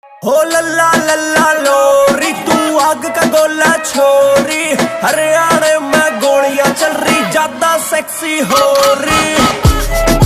हो लल्ला लल्ला लोरी, तू आग का गोला छोरी, हरियाणा में गोलियां चल रही, ज्यादा सेक्सी हो रही।